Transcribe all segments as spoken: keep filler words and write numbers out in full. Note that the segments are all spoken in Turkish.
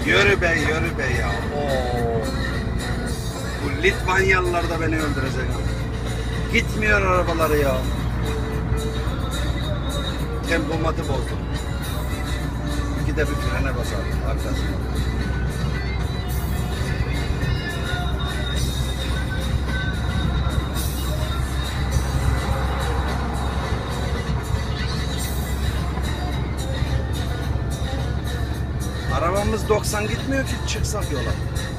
Yürü be, yürü be ya. Oo. Bu Litvanyalılar da beni öldürecek. Gitmiyor arabaları ya. Tempomatı bozdu. İki de bir frene basalım arkasına. Arabamız doksan gitmiyor ki çıksak yola.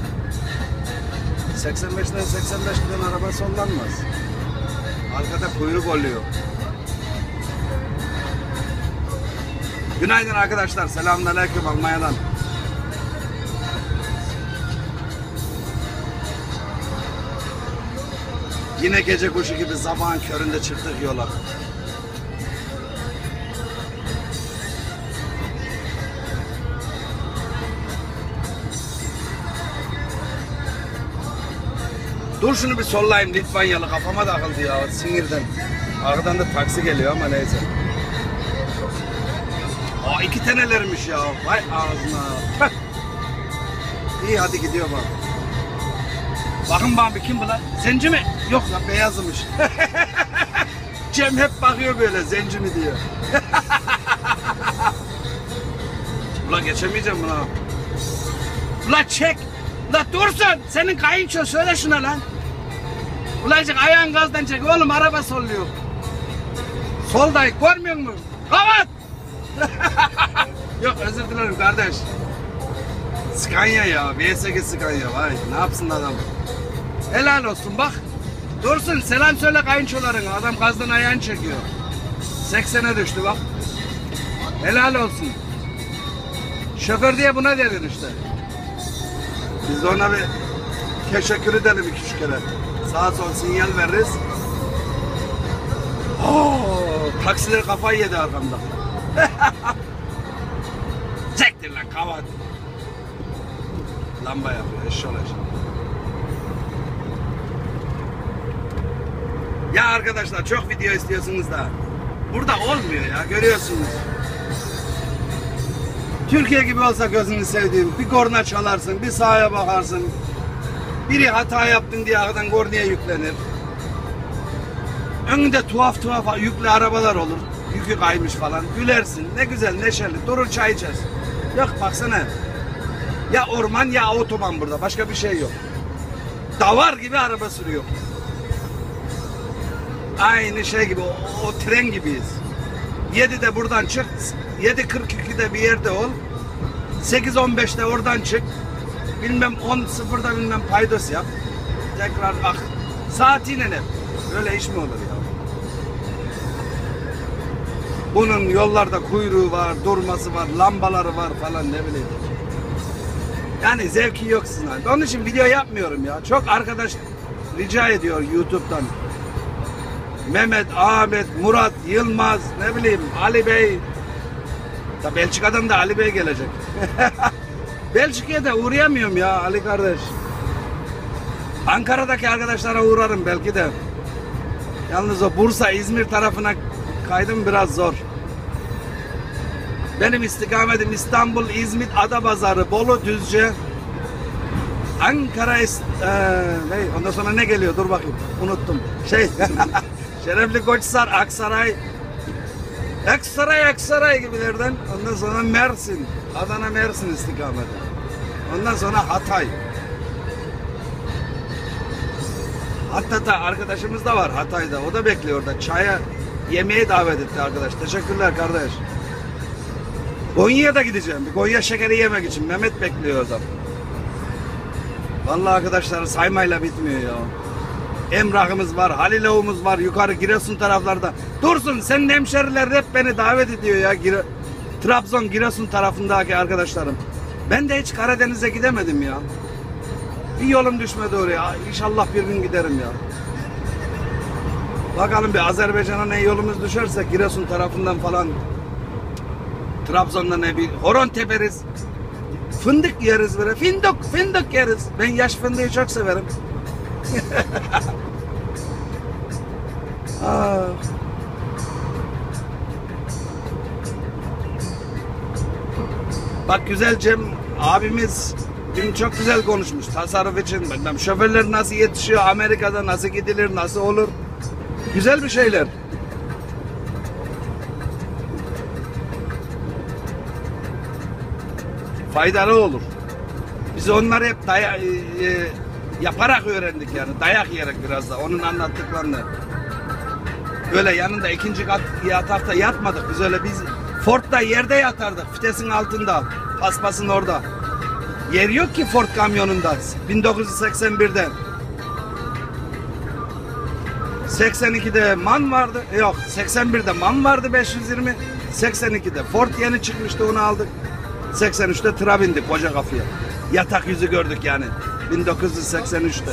seksen beşten seksen beş giden araba sollanmaz. Arkada kuyruk oluyor. Günaydın arkadaşlar. Selamünaleyküm Almanya'dan. Yine gece kuşu gibi sabahın köründe çıktık yola. Dur şunu bir sollayayım, Litvanyalı kafama takıldı ya sinirden. Arkadan da taksi geliyor ama neyse. Aa iki tanelermiş ya. Vay ağzına. İyi hadi gidiyor bak. Bakın bana bir kim bu lan? Zenci mi? Yok lan beyazmış. Cem hep bakıyor böyle zenci mi diyor. Ulan geçemeyeceğim buna. Ulan çek. Ulan dursun. Senin kayınço söyle şuna lan. Ulacık ayağın gazdan çek. Oğlum araba solluyor. Soldayı görmüyor musun? Kapat. Yok özür dilerim kardeş. Scania ya. V sekiz Scania. Vay ne yapsın adam. Helal olsun bak. Dursun selam söyle kayınçolarına. Adam gazdan ayağını çekiyor. seksene düştü bak. Helal olsun. Şoför diye buna dedin işte. Biz de ona bir teşekkür edelim iki üç kere. Sağa sol sinyal veririz. Oo, taksiler kafayı yedi arkamda. Çektir lan kavat. Lamba yapıyor eşşoğlu eşşoğlu. Ya arkadaşlar çok video istiyorsunuz da burada olmuyor ya görüyorsunuz. Türkiye gibi olsa gözünü sevdiğim bir korna çalarsın, bir sağa bakarsın. Biri hata yaptın diye arkadan kornaya yüklenir. Önünde tuhaf tuhaf yüklü arabalar olur. Yükü kaymış falan. Gülersin. Ne güzel, neşeli. Durur çay içersin. Yok baksana. Ya orman ya otoban burada. Başka bir şey yok. Davar gibi araba sürüyor. Aynı şey gibi. O, o tren gibiyiz. yedide buradan çık. yedi kırk ikide bir yerde ol. sekiz on beşte oradan çık. Bilmem on sıfırda bilmem paydos yap. Tekrar ak. Saatiyle hep. Öyle iş mi olur ya? Bunun yollarda kuyruğu var, durması var, lambaları var falan ne bileyim. Yani zevki yok sizin halde. Onun için video yapmıyorum ya. Çok arkadaş rica ediyor YouTube'dan. Mehmet, Ahmet, Murat, Yılmaz, ne bileyim Ali Bey. Da Belçika'dan da Ali Bey gelecek. Belçika'ya da uğrayamıyorum ya Ali kardeş. Ankara'daki arkadaşlara uğrarım belki de. Yalnız o Bursa, İzmir tarafına kaydım biraz zor. Benim istikametim İstanbul, İzmit, Adapazarı, Bolu, Düzce. Ankara, e, ne? Ondan sonra ne geliyor? Dur bakayım. Unuttum. Şey, Şerefli Koçhisar, Aksaray. Aksaray, Aksaray gibilerden. Ondan sonra Mersin. Adana, Mersin istikameti. Ondan sonra Hatay. Hatta da arkadaşımız da var Hatay'da. O da bekliyor orada. Çaya, yemeğe davet etti arkadaş. Teşekkürler kardeş. Konya'ya da gideceğim. Bir Konya şekeri yemek için. Mehmet bekliyor o zaman. Vallahi arkadaşlar saymayla bitmiyor ya. Emrah'ımız var, Haliloğumuz var, yukarı Giresun taraflarda. Dursun, senin hemşeriler hep beni davet ediyor ya. Gire, Trabzon, Giresun tarafındaki arkadaşlarım. Ben de hiç Karadeniz'e gidemedim ya. Bir yolum düşmedi oraya. İnşallah bir gün giderim ya. Bakalım bir Azerbaycan'a ne yolumuz düşerse Giresun tarafından falan. Trabzon'da ne bir horon teperiz. Fındık yeriz böyle. Fındık, fındık yeriz. Ben yaş fındığı çok severim. ah. Bak güzel Cem abimiz dün çok güzel konuşmuş tasarruf için. Bilmem, şoförler nasıl yetişiyor, Amerika'da nasıl gidilir, nasıl olur. Güzel bir şeyler. Faydalı olur. Biz onları hep daya, e, e, yaparak öğrendik yani. Dayak yiyerek biraz da onun anlattıklarını. Böyle yanında ikinci kat yatakta yatmadık. Biz öyle biz Ford'da yerde yatardık. Fitesin altında. Paspasın orada. Yer yok ki Ford kamyonunda. bin dokuz yüz seksen birde. seksen ikide MAN vardı. Yok seksen birde MAN vardı beş yüz yirmi. seksen ikide Ford yeni çıkmıştı, onu aldık. seksen üçte tıra bindik koca kafaya. Yatak yüzü gördük yani. bin dokuz yüz seksen üçte.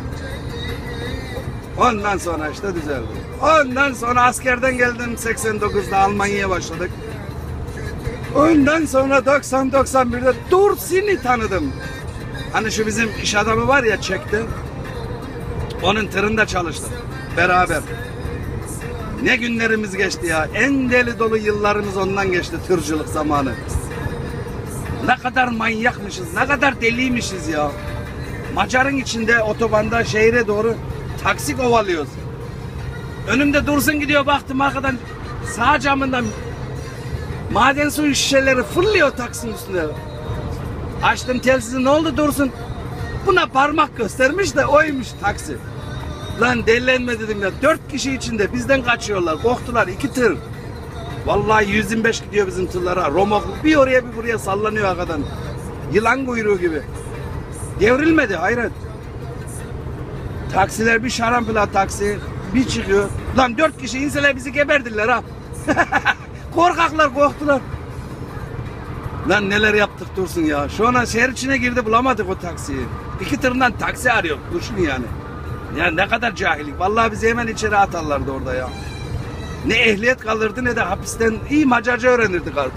Ondan sonra işte düzeldi. Ondan sonra askerden geldim seksen dokuzda Almanya'ya başladık. Ondan sonra doksan doksan birde Dursin'i tanıdım. Hani şu bizim iş adamı var ya çekti. Onun tırında çalıştık beraber. Ne günlerimiz geçti ya. En deli dolu yıllarımız ondan geçti, tırcılık zamanı. Ne kadar manyakmışız, ne kadar deliymişiz ya. Macar'ın içinde otobanda şehre doğru taksi kovalıyoruz. Önümde Dursun gidiyor, baktım arkadan sağ camından maden suyu şişeleri fırlıyor taksinin üstüne. Açtım telsizi, ne oldu Dursun? Buna parmak göstermiş de oymuş taksi. Lan delilenme dedim ya. Dört kişi içinde bizden kaçıyorlar. Korktular, iki tır. Vallahi yüz yirmi beş gidiyor bizim tırlara. Romoklu bir oraya bir buraya sallanıyor arkadan. Yılan kuyruğu gibi. Devrilmedi, hayret. Taksiler bir şarampıla taksi. Bir çıkıyor. Lan dört kişi inseler bizi geberdiler ha. Korkaklar, korktular. Lan neler yaptık Dursun ya. Şu an şehir içine girdi, bulamadık o taksiyi. İki tırından taksi arıyor. Dursun yani. Yani ne kadar cahillik. Vallahi bizi hemen içeri atarlardı orada ya. Ne ehliyet kalırdı ne de hapisten iyi Macarca öğrenirdik artık.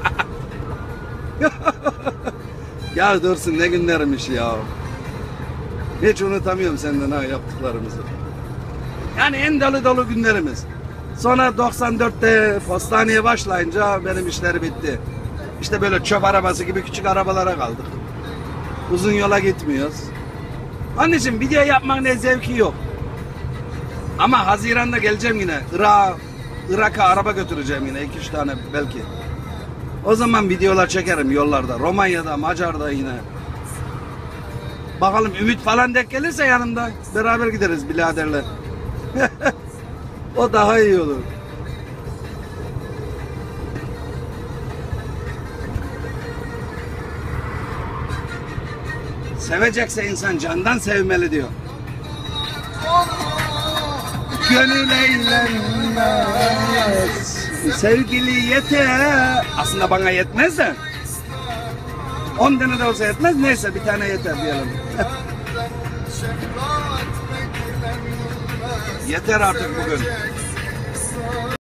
Ya Dursun ne günlermiş ya. Hiç unutamıyorum senden ha yaptıklarımızı. Yani en dolu dolu günlerimiz. Sonra doksan dörtte postaneye başlayınca benim işleri bitti. İşte böyle çöp arabası gibi küçük arabalara kaldık. Uzun yola gitmiyoruz. Onun için video yapmak ne zevki yok. Ama Haziran'da geleceğim yine. Irak, Irak'a araba götüreceğim yine. iki üç tane belki. O zaman videolar çekerim yollarda. Romanya'da, Macar'da yine. Bakalım Ümit falan denk gelirse yanımda. Beraber gideriz biraderler. O daha iyi olur. Sevecekse insan candan sevmeli diyor. Gönül eğlenmez, sevgili yeter. Aslında bana yetmez de. On tane de olsa yetmez. Neyse bir tane yeter diyelim. Yeter artık bugün.